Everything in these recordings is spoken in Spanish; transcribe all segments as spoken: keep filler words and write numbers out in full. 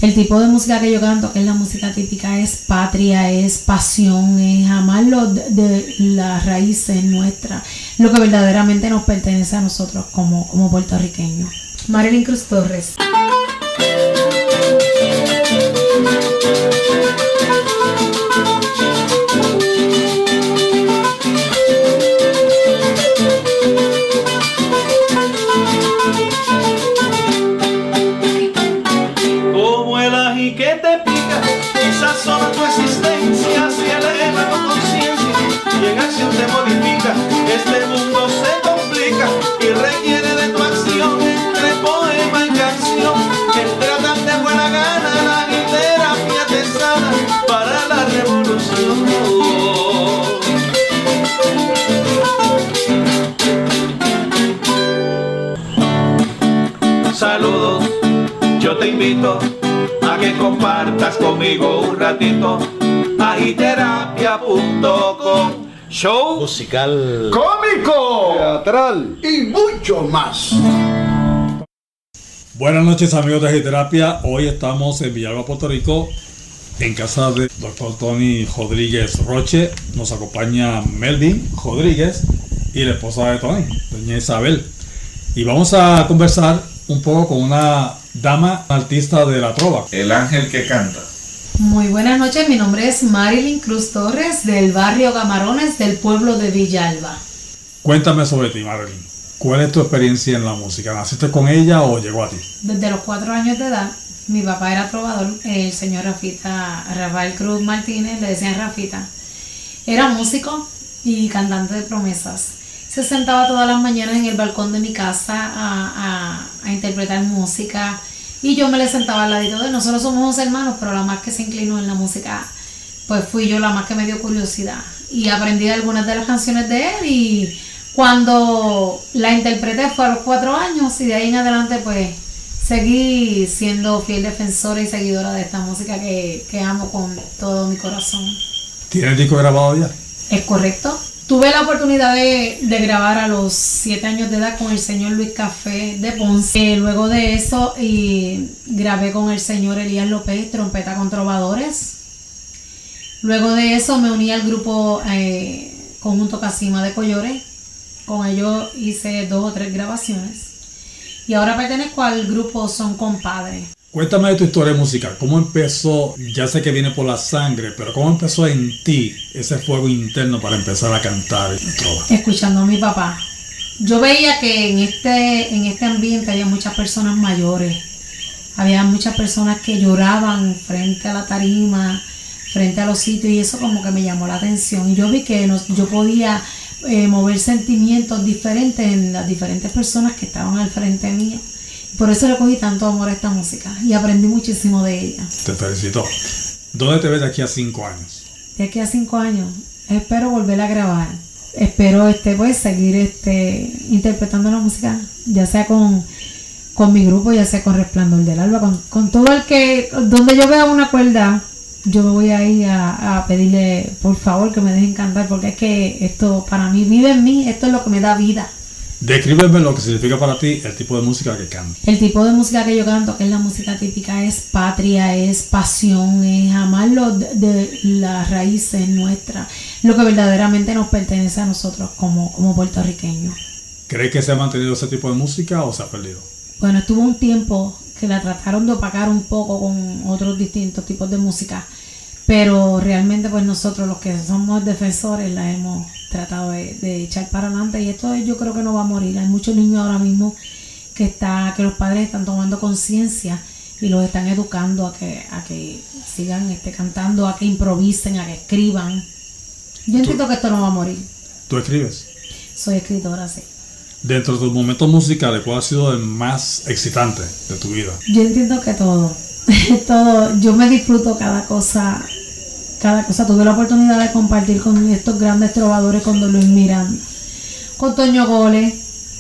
El tipo de música que yo canto, que es la música típica, es patria, es pasión, es amarlo de, de las raíces nuestras, lo que verdaderamente nos pertenece a nosotros como, como puertorriqueños. Marilyn Cruz Torres. Sazona tu existencia, si eleva tu conciencia y en acción te modifica. Este mundo se complica y requiere de tu acción, entre poema y canción, que tratan de buena gana la terapia te sana para la revolución. Saludos, yo te invito a que compartas conmigo un ratito. Agiterapia punto com. Show musical, cómico, teatral y mucho más. Buenas noches, amigos de Agiterapia. Hoy estamos en Villalba, Puerto Rico, en casa de doctor Tony Rodríguez Roche. Nos acompaña Melvin Rodríguez y la esposa de Tony, doña Isabel. Y vamos a conversar un poco con una dama artista de la trova. El ángel que canta. Muy buenas noches, mi nombre es Marilyn Cruz Torres, del barrio Camarones, del pueblo de Villalba. Cuéntame sobre ti, Marilyn. ¿Cuál es tu experiencia en la música? ¿Naciste con ella o llegó a ti? Desde los cuatro años de edad, mi papá era trovador, el señor Rafita, Rafael Cruz Martínez, le decían Rafita. Era músico y cantante de promesas. Se sentaba todas las mañanas en el balcón de mi casa a, a, a interpretar música y yo me le sentaba al ladito de él. Nosotros somos dos hermanos, pero la más que se inclinó en la música pues fui yo, la más que me dio curiosidad, y aprendí algunas de las canciones de él, y cuando la interpreté fue a los cuatro años y de ahí en adelante pues seguí siendo fiel defensora y seguidora de esta música que, que amo con todo mi corazón. ¿Tienes disco grabado ya? ¿Es correcto? Tuve la oportunidad de, de grabar a los siete años de edad con el señor Luis Café de Ponce. Luego de eso y grabé con el señor Elías López, trompeta con trovadores. Luego de eso me uní al grupo eh, Conjunto Casima de Collores. Con ellos hice dos o tres grabaciones. Y ahora pertenezco al grupo Son Compadres. Cuéntame de tu historia musical. ¿Cómo empezó? Ya sé que viene por la sangre, pero ¿cómo empezó en ti ese fuego interno para empezar a cantar trova? Escuchando a mi papá. Yo veía que en este, en este ambiente había muchas personas mayores. Había muchas personas que lloraban frente a la tarima, frente a los sitios, y eso como que me llamó la atención. Y yo vi que nos, yo podía eh, mover sentimientos diferentes en las diferentes personas que estaban al frente mío. Por eso le cogí tanto amor a esta música y aprendí muchísimo de ella. Te felicito. ¿Dónde te ves de aquí a cinco años? De aquí a cinco años espero volver a grabar. Espero este pues seguir este interpretando la música, ya sea con, con mi grupo, ya sea con Resplandor del Alba, con, con todo el que, donde yo vea una cuerda, yo me voy a ir a, a pedirle por favor que me dejen cantar, porque es que esto para mí vive en mí, esto es lo que me da vida. Descríbeme lo que significa para ti el tipo de música que cantas. El tipo de música que yo canto, que es la música típica, es patria, es pasión, es amarlo de, de las raíces nuestras, lo que verdaderamente nos pertenece a nosotros como, como puertorriqueños. ¿Crees que se ha mantenido ese tipo de música o se ha perdido? Bueno, estuvo un tiempo que la trataron de opacar un poco con otros distintos tipos de música, pero realmente pues nosotros los que somos defensores la hemos tratado de, de echar para adelante, y esto yo creo que no va a morir. Hay muchos niños ahora mismo que está que los padres están tomando conciencia y los están educando a que a que sigan este, cantando, a que improvisen, a que escriban. Yo entiendo que esto no va a morir. ¿Tú escribes? Soy escritora, sí. Dentro de tus momentos musicales, ¿cuál ha sido el más excitante de tu vida? Yo entiendo que todo, todo, yo me disfruto cada cosa, cada cosa. Tuve la oportunidad de compartir con estos grandes trovadores, con Don Luis Miranda, con Toño Gole,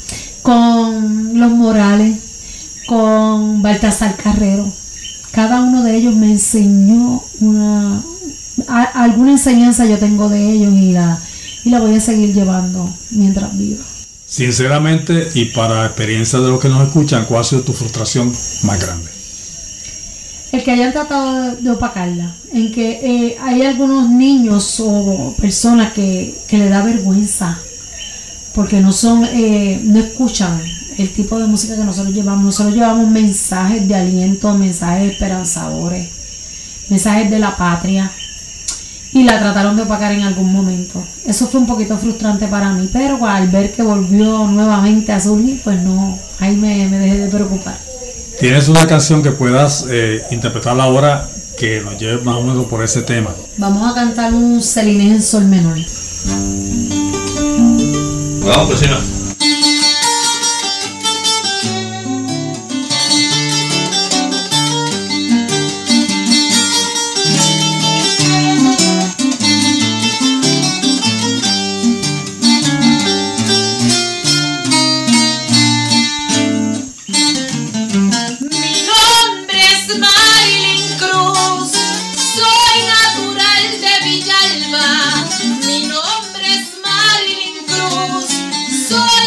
con Los Morales, con Baltasar Carrero. Cada uno de ellos me enseñó una, a, alguna enseñanza yo tengo de ellos, y la, y la voy a seguir llevando mientras viva. Sinceramente, y para experiencia de los que nos escuchan, ¿cuál ha sido tu frustración más grande? el que hayan tratado de, de opacarla, en que eh, hay algunos niños o personas que, que le da vergüenza porque no son, eh, no escuchan el tipo de música que nosotros llevamos. Nosotros llevamos mensajes de aliento, mensajes esperanzadores, mensajes de la patria, y la trataron de opacar en algún momento. Eso fue un poquito frustrante para mí, pero al ver que volvió nuevamente a surgir, pues no, ahí me, me dejé de preocupar. ¿Tienes una canción que puedas eh, interpretar ahora que nos lleve más o menos por ese tema? Vamos a cantar un Celinés en sol menor. Vamos, pues si no. Soy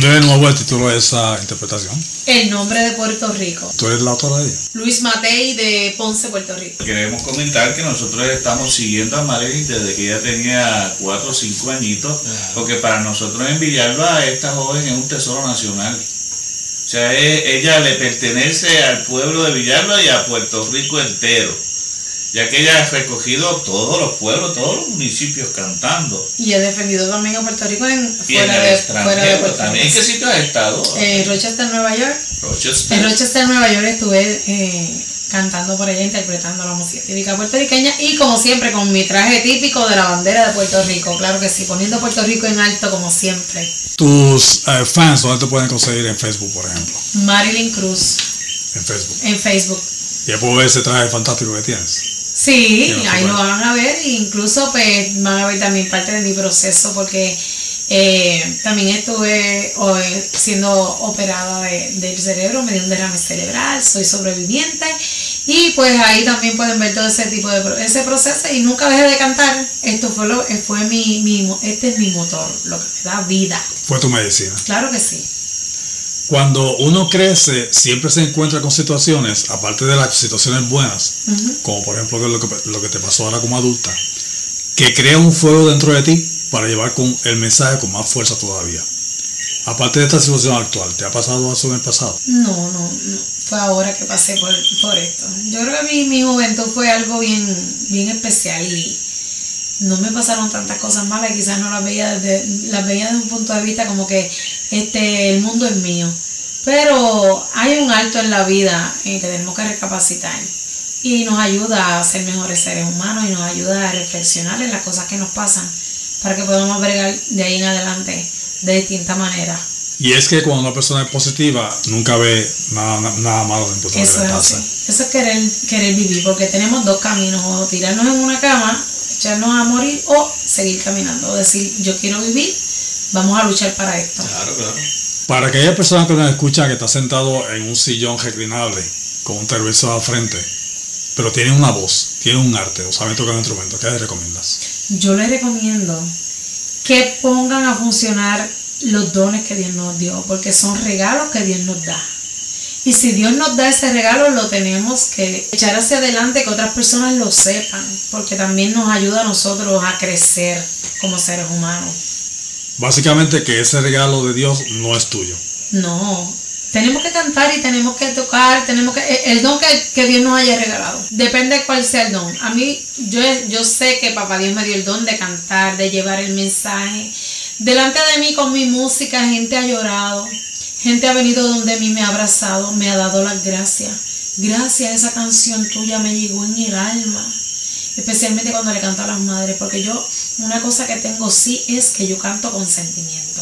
Dime de nuevo el título de esa interpretación. El nombre de Puerto Rico. ¿Tú eres la autora de ella? Luis Matei de Ponce, Puerto Rico. Queremos comentar que nosotros estamos siguiendo a Marilyn desde que ella tenía cuatro o cinco añitos, porque para nosotros en Villalba esta joven es un tesoro nacional. O sea, es, ella le pertenece al pueblo de Villalba y a Puerto Rico entero, ya que ella ha recogido todos los pueblos, todos los municipios cantando. Y he defendido también a Puerto Rico en, Y en fuera, el de, extranjero fuera de Puerto también. Rico. ¿En qué sitio has estado? En Rochester, Nueva York. Rochester. En Rochester, Nueva York estuve eh, cantando por allá, interpretando la música típica puertorriqueña y como siempre con mi traje típico de la bandera de Puerto Rico. Claro que sí, poniendo Puerto Rico en alto como siempre. Tus eh, fans, ¿dónde te pueden conseguir en Facebook, por ejemplo? Marilyn Cruz En Facebook. en Facebook. Ya puedo ver ese traje fantástico que tienes. Sí, Sí, ahí super. lo van a ver e incluso pues van a ver también parte de mi proceso porque eh, también estuve eh, siendo operada de- del cerebro, me dio un derrame cerebral, soy sobreviviente y pues ahí también pueden ver todo ese tipo de pro- ese proceso y nunca dejé de cantar. Esto fue lo eh, fue mi, mi mo- este es mi motor, lo que me da vida. Fue tu medicina. Claro que sí. Cuando uno crece, siempre se encuentra con situaciones, aparte de las situaciones buenas, Ujú. como por ejemplo lo que, lo que te pasó ahora como adulta, que crea un fuego dentro de ti para llevar con el mensaje con más fuerza todavía. Aparte de esta situación actual, ¿te ha pasado eso en el pasado? No, no, no. Fue ahora que pasé por, por esto. Yo creo que mi, mi juventud fue algo bien, bien especial y no me pasaron tantas cosas malas, quizás no las veía desde, las veía desde un punto de vista como que este el mundo es mío. Pero hay un alto en la vida en que tenemos que recapacitar y nos ayuda a ser mejores seres humanos y nos ayuda a reflexionar en las cosas que nos pasan para que podamos bregar de ahí en adelante de distinta manera. Y es que cuando una persona es positiva, nunca ve nada, na- nada malo dentro de lo que Eso le es pasa. así. Eso es querer, querer vivir, porque tenemos dos caminos, o tirarnos en una cama, echarnos a morir, o seguir caminando, o decir, yo quiero vivir, vamos a luchar para esto. Claro, claro. Para aquellas personas que nos escuchan que está sentado en un sillón reclinable, con un televisor al frente, pero tiene una voz, tiene un arte, o saben tocar un instrumento, ¿qué les recomiendas? Yo les recomiendo que pongan a funcionar los dones que Dios nos dio, porque son regalos que Dios nos da. Y si Dios nos da ese regalo, lo tenemos que echar hacia adelante, que otras personas lo sepan, porque también nos ayuda a nosotros a crecer como seres humanos. Básicamente que ese regalo de Dios no es tuyo. No, tenemos que cantar y tenemos que tocar, tenemos que el don que, que Dios nos haya regalado. Depende de cuál sea el don. A mí, yo, yo sé que Papá Dios me dio el don de cantar, de llevar el mensaje. Delante de mí con mi música, gente ha llorado, gente ha venido donde mí me ha abrazado, me ha dado las gracias. Gracias, esa canción tuya me llegó en el alma. Especialmente cuando le canto a las madres, porque yo, una cosa que tengo sí es que yo canto con sentimiento.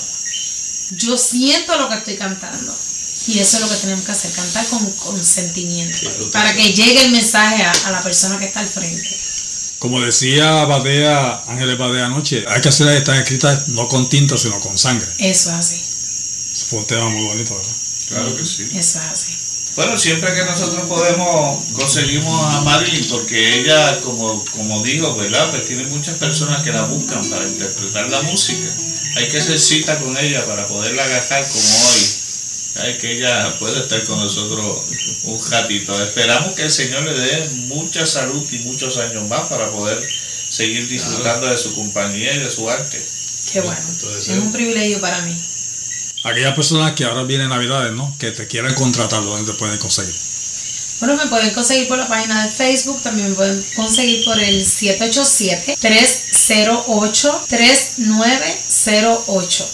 Yo siento lo que estoy cantando. Y eso es lo que tenemos que hacer, cantar con, con sentimiento. Para que llegue el mensaje a, a la persona que está al frente. Como decía Badea, Ángeles Badea anoche, hay que hacer estas escritas no con tinta, sino con sangre. Eso es así. Eso fue un tema muy bonito, ¿verdad? Claro que sí. Eso es así. Bueno, siempre que nosotros podemos, conseguimos a Marilyn, porque ella, como, como dijo, ¿verdad? Pues tiene muchas personas que la buscan para interpretar la música. Hay que hacer cita con ella para poderla agarrar como hoy. Hay que ella puede estar con nosotros un ratito. Esperamos que el Señor le dé mucha salud y muchos años más para poder seguir disfrutando de su compañía y de su arte. Qué bueno. Es un privilegio para mí. Aquellas personas que ahora vienen Navidades, ¿no? Que te quieran contratar, ¿dónde te pueden conseguir? Bueno, me pueden conseguir por la página de Facebook, también me pueden conseguir por el siete ocho siete, tres cero ocho, tres nueve cero ocho.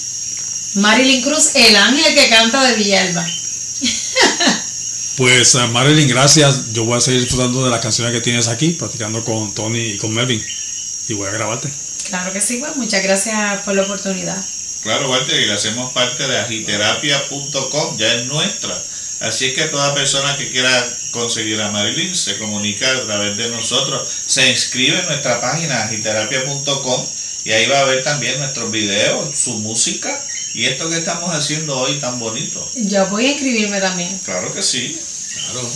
Marilyn Cruz, el ángel que canta de Villalba. Pues uh, Marilyn, gracias. Yo voy a seguir disfrutando de las canciones que tienes aquí, practicando con Tony y con Melvin. Y voy a grabarte. Claro que sí, pues muchas gracias por la oportunidad. Claro, Walter, y le hacemos parte de agiterapia punto com, ya es nuestra. Así es que toda persona que quiera conseguir a Marilyn se comunica a través de nosotros, se inscribe en nuestra página agiterapia punto com y ahí va a ver también nuestros videos, su música y esto que estamos haciendo hoy tan bonito. Yo voy a inscribirme también. Claro que sí, claro.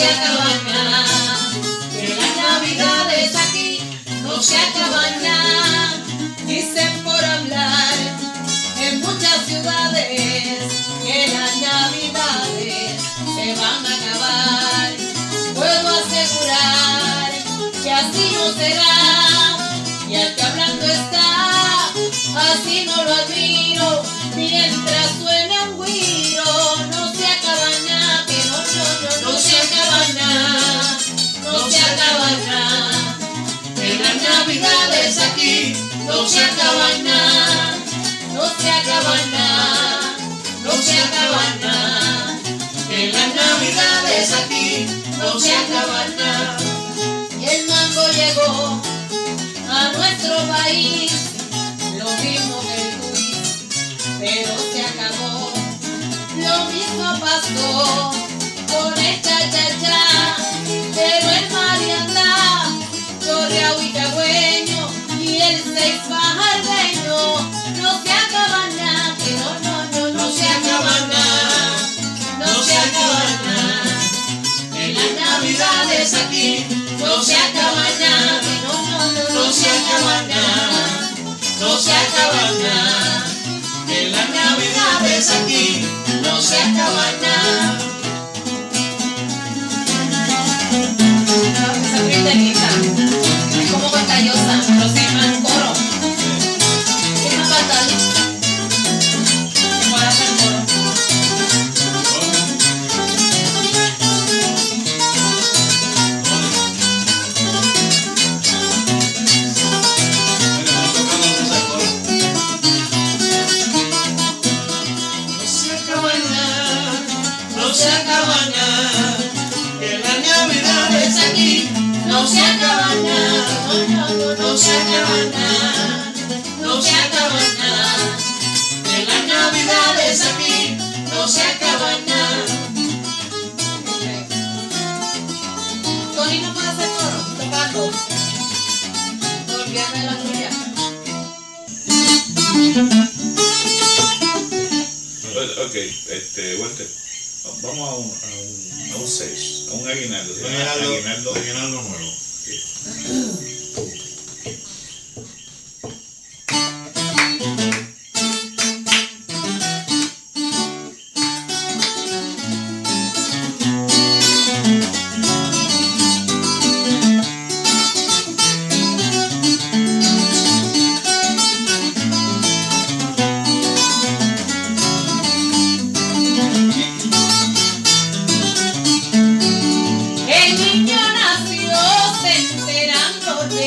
acaban nada, que las navidades aquí no se acaban nada. Dicen por hablar en muchas ciudades que las navidades se van a acabar. Puedo asegurar que así no será, y al que hablando está, así no lo admiro. Mientras suena un güiro, no se acaba nada, que no, no, no, no se acaba nada, no se acaba nada. En las navidades aquí no se acaba nada, no se acaba nada, no se acaba nada. En las navidades aquí no se acaba nada. El mango llegó a nuestro país, lo mismo que el Luis, pero se acabó. Lo mismo pasó con el cha-cha-cha, pero el marianda, chorreao y cagüeño, y el seis bajardeño, no se acaba nada, que no, no, no, no se acaba nada, no se acaba nada. En las navidades aquí no se acaba nada, que no, no, no, no se acaba nada, no se acaba nada. En las navidades aquí no se acaba nada. Esa friterita es como contagiosa, pero se llama el coro. ¿Qué más falta? ¿Cuál es el coro? No se acaba nada, que las navidades aquí no se acaba nada, no, no, no, no se acaba nada, no se acaba nada. Que las navidades aquí no se acaba nada. Tony no puede hacer coro, tocando. Todo el viernes de la tuya. Ok, este, Walter, vamos a un, a un, a un seis, a un aguinaldo. ¿Sí? Aguinaldo, Aguinaldo. aguinaldo nuevo. El niño nació se enterando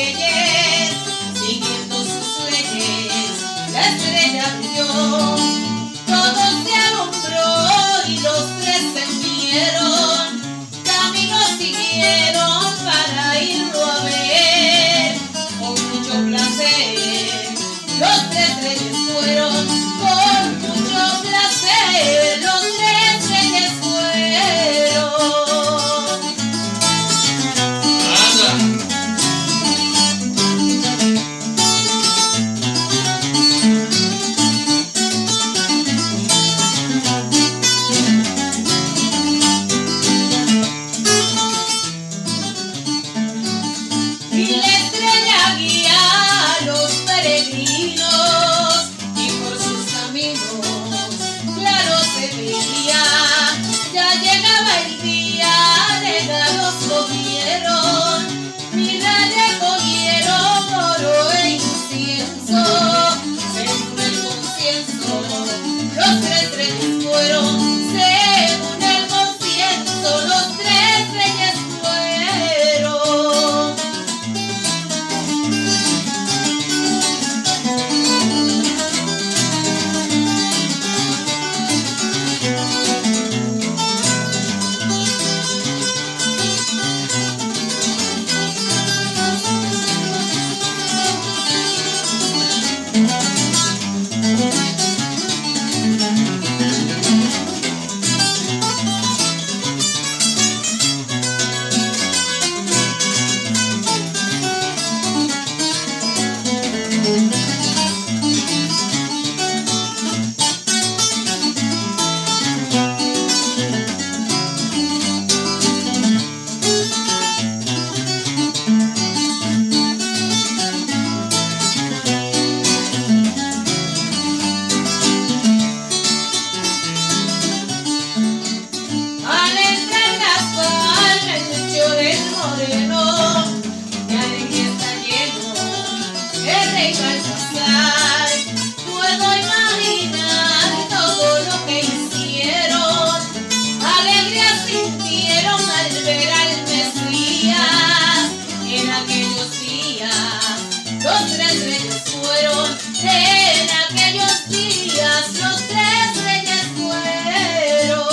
moreno, de alegría está lleno el rey Baltasar. Puedo imaginar todo lo que hicieron, alegría sintieron al ver al Mesías. En aquellos días los tres reyes fueron, en aquellos días los tres reyes fueron.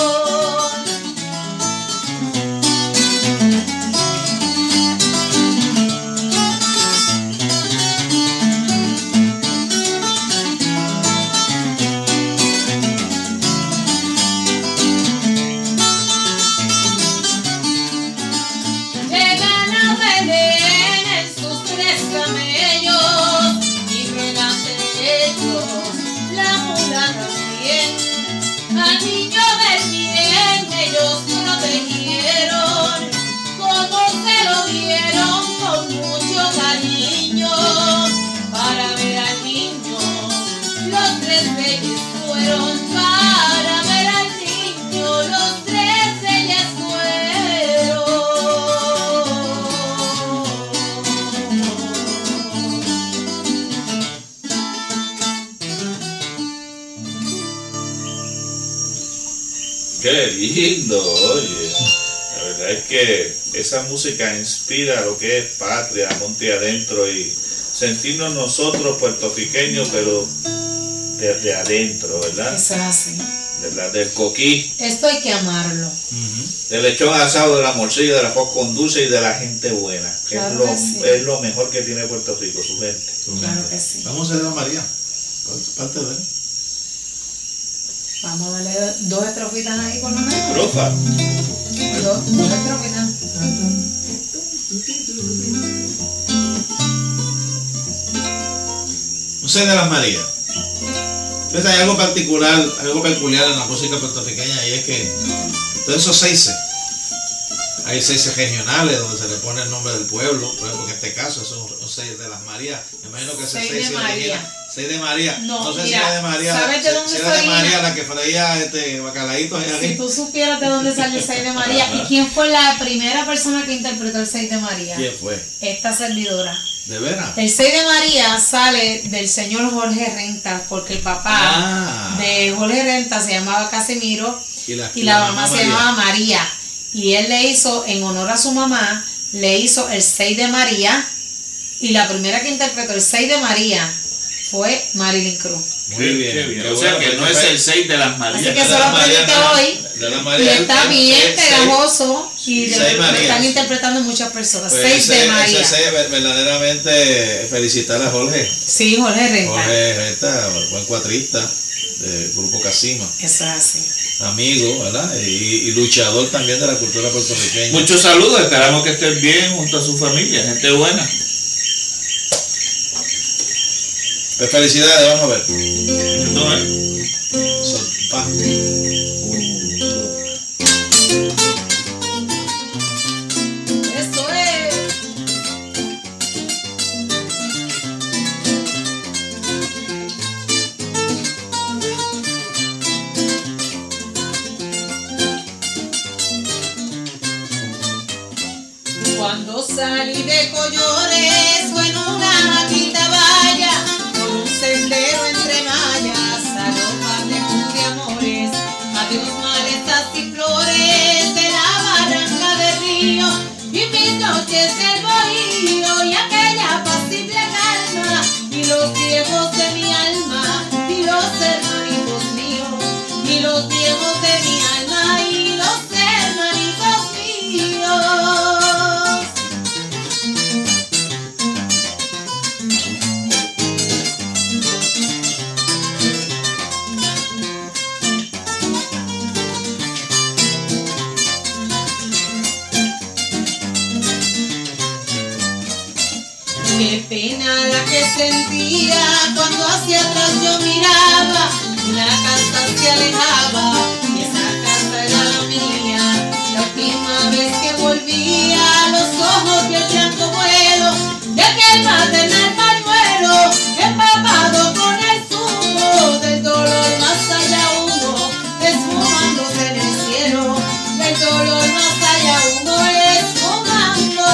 Llegan a Belén en sus tres camellos y delante de ellos la mula también. Al niño del bien ellos protegieron, como se lo dieron con mucho cariño. Para ver al niño los tres reyes fueron, para ver al niño los tres reyes fueron. Qué lindo, oye. La verdad es que esa música inspira lo que es patria, monte adentro y sentirnos nosotros puertorriqueños, pero desde adentro, ¿verdad? Eso es así. De la- del coquí, Esto hay que amarlo. del lechón asado, de la morcilla, de la pop con dulce y de la gente buena. Que Claro es, lo, que sí. es lo mejor que tiene Puerto Rico, su gente. Claro que sí. Vamos a hacer a María. Parte de él. Vamos a darle dos estrofitas ahí por lo menos. Profa. Dos, dos estrofitas. Un seis de las Marías. Entonces hay algo particular, algo peculiar en la música puertorriqueña y es que todos esos seises, hay seises regionales donde se le pone el nombre del pueblo, por ejemplo en este caso es un, un seis de las Marías. Me imagino que ese Seis seis de se María. origina- seis de María. No, No sé mira, si era de María, ¿sabes de si- dónde si se era de origina? María la que freía este bacalaítos allá Si arriba. tú supieras de dónde salió el seis de María y quién fue la primera persona que interpretó el seis de María. ¿Quién fue? Esta servidora. ¿De veras? El seis de María sale del señor Jorge Rentas, porque el papá Ah. de Jorge Rentas se llamaba Casimiro Y la, y la mamá se María. llamaba María. Y él le hizo, en honor a su mamá, le hizo el seis de María. Y la primera que interpretó el seis de María fue Marilyn Cruz. Muy Qué- bien. qué bien. Qué O sea bueno, que no porque es fue- el seis de las Marías. Así que de eso la lo aprendiste María, no. hoy. De la Y María, está el- bien el seis- pegajoso y seis de- lo Marías. están interpretando muchas personas. Pues seis de ese- María. ese seis, ver- verdaderamente felicitar a Jorge. Sí, Jorge Rentas. Jorge Renta, buen cuatrista del grupo Casima, Eso es así. amigo, ¿verdad? Y, y luchador también de la cultura puertorriqueña. Muchos saludos, esperamos que estén bien junto a su familia, gente buena. Pues felicidades, vamos a ver. No, ¿eh? Sol, pa. Eso es. Cuando salí de Collores fue en una quintaballa, con un sendero entre mallas, alojas de de amores, adiós malezas y flores de la barranca del río, y mis noches del bohío y aquella apacible calma, y los viejos de mi alma, y los hermanitos míos, y los viejos de mi alma, y los hermanitos míos. Qué pena la que sentía cuando hacia atrás yo miraba, la casa se alejaba y esa casa era la mía. La última vez que volvía, los ojos del llanto vuelo de aquel maternal pañuelo, empapado con el zumo del dolor, más allá humo, esfumándose en el cielo, del dolor más allá humo, esfumándose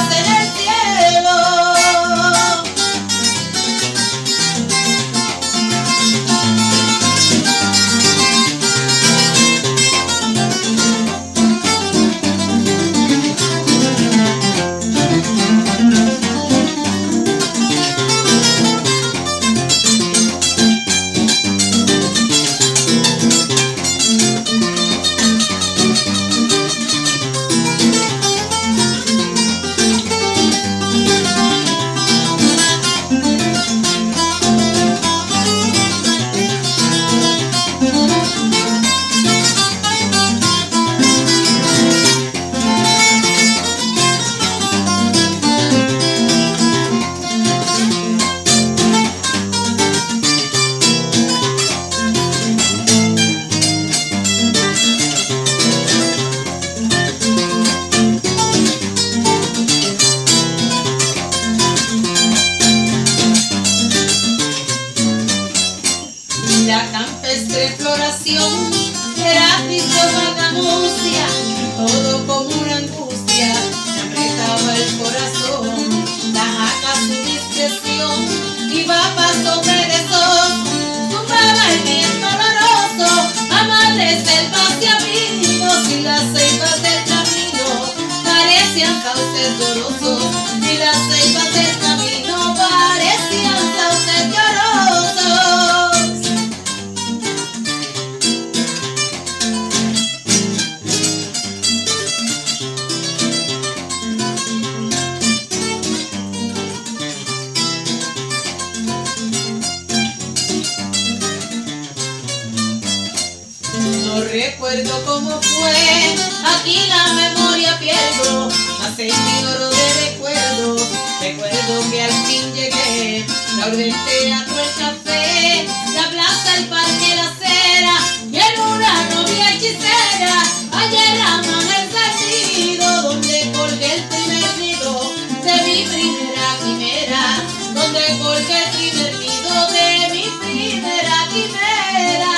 canción era triste vagamucia, todo como una angustia, me apretaba el corazón, la jaca su discreción, iba a paso perezoso, zumbaba el viento oloroso, amales selvas y aminos y las ceibas del camino parecían cauces llorosos, y las ceibas del camino parecían cauces llorosos. No recuerdo cómo fue, aquí la memoria pierdo, mas en mi oro de recuerdos, recuerdo que al fin llegué, la orden del teatro, el café, la plaza, el parque, la acera, y en una novia hechicera, ayer aman el sentido, donde colgué el primer nido de mi primera quimera, donde colgué el primer nido de mi primera quimera.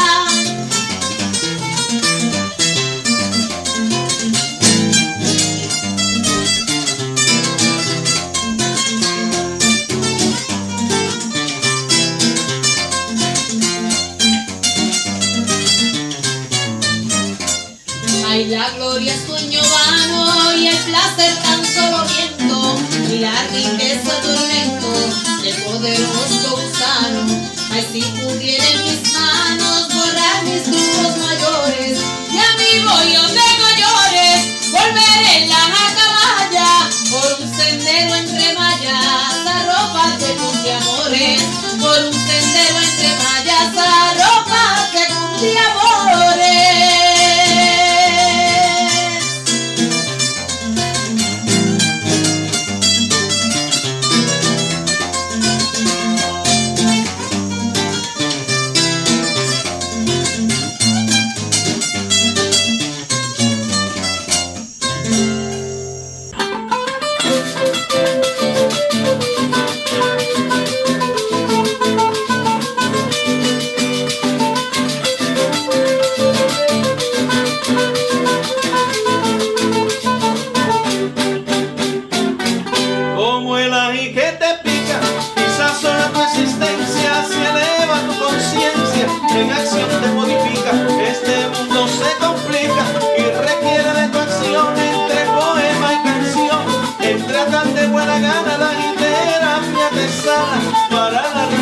Ay, la gloria es sueño vano y el placer tan solo viento y la riqueza tormento del poderoso gusano. Ay, si pudiera en mis manos borrar mis grupos mayores y a mi bollo de collores volver en la jacamaya por un sendero entre mallas arrópate con de amores, por un sendero entre mallas arrópate con de amores. En acción te modifica, este mundo se complica y requiere de tu acción entre poema y canción, entre tan de buena gana la terapia te sana para la